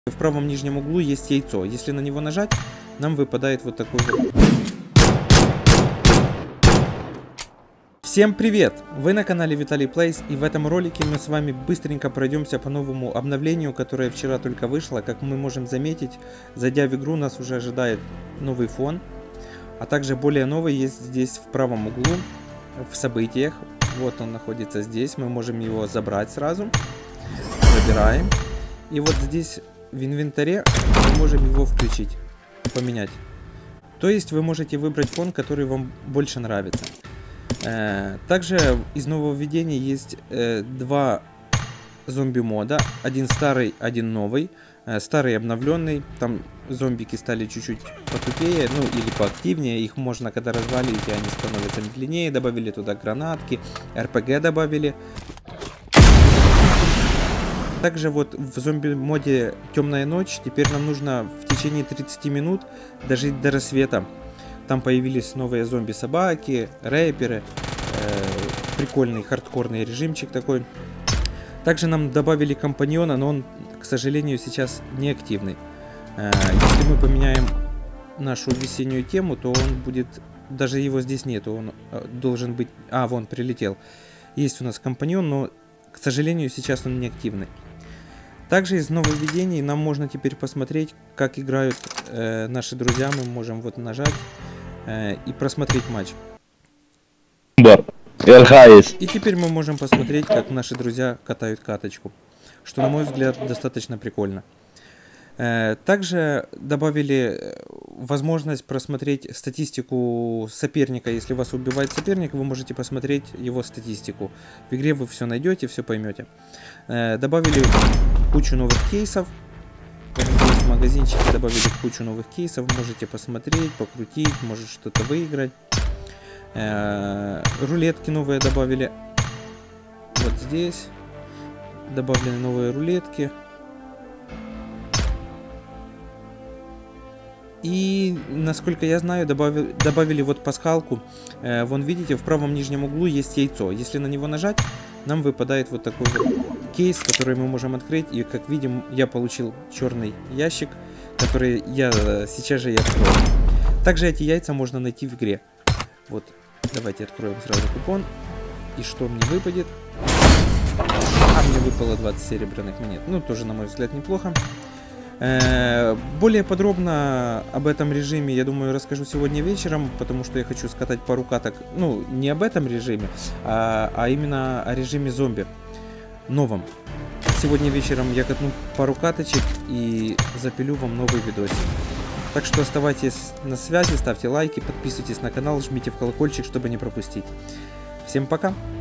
В правом нижнем углу есть яйцо. Если на него нажать, нам выпадает вот такой вот. Всем привет! Вы на канале Виталий Plays, и в этом ролике мы с вами быстренько пройдемся по новому обновлению, которое вчера только вышло. Как мы можем заметить, зайдя в игру, нас уже ожидает новый фон, а также более новый есть здесь в правом углу, в событиях. Вот он находится здесь, мы можем его забрать сразу. Забираем. И вот здесь в инвентаре мы можем его включить, поменять. То есть вы можете выбрать фон, который вам больше нравится. Также из нововведений есть два зомби-мода. Один старый, один новый. Старый обновленный. Там зомбики стали чуть-чуть потупее, ну или поактивнее. Их можно, когда развалите, они становятся длиннее. Добавили туда гранатки, РПГ добавили. Также вот в зомби-моде «Темная ночь» теперь нам нужно в течение 30 минут дожить до рассвета. Там появились новые зомби-собаки, рэперы, прикольный хардкорный режимчик такой. Также нам добавили компаньона, но он, к сожалению, сейчас не активный. Если мы поменяем нашу весеннюю тему, то он будет... Даже его здесь нету, он должен быть... А, вон, прилетел. Есть у нас компаньон, но, к сожалению, сейчас он не активный. Также из нововведений нам можно теперь посмотреть, как играют наши друзья. Мы можем вот нажать и просмотреть матч. И теперь мы можем посмотреть, как наши друзья катают каточку, что, на мой взгляд, достаточно прикольно. Также добавили возможность просмотреть статистику соперника. Если вас убивает соперник, вы можете посмотреть его статистику. В игре вы все найдете, все поймете. Добавили кучу новых кейсов. Вот здесь в магазинчике добавили кучу новых кейсов. Можете посмотреть, покрутить, может что-то выиграть. Рулетки новые добавили. Вот здесь добавлены новые рулетки. И, насколько я знаю, добавили вот пасхалку. Вон, видите, в правом нижнем углу есть яйцо. Если на него нажать, нам выпадает вот такой вот кейс, который мы можем открыть. И, как видим, я получил черный ящик, который я сейчас же и открою. Также эти яйца можно найти в игре. Вот, давайте откроем сразу купон. И что мне выпадет? А, мне выпало 20 серебряных монет. Ну, тоже, на мой взгляд, неплохо. Более подробно об этом режиме, я думаю, расскажу сегодня вечером, потому что я хочу скатать пару каток, ну, не об этом режиме, а именно о режиме зомби новом. Сегодня вечером я катну пару каточек и запилю вам новый видосик. Так что оставайтесь на связи, ставьте лайки, подписывайтесь на канал, жмите в колокольчик, чтобы не пропустить. Всем пока!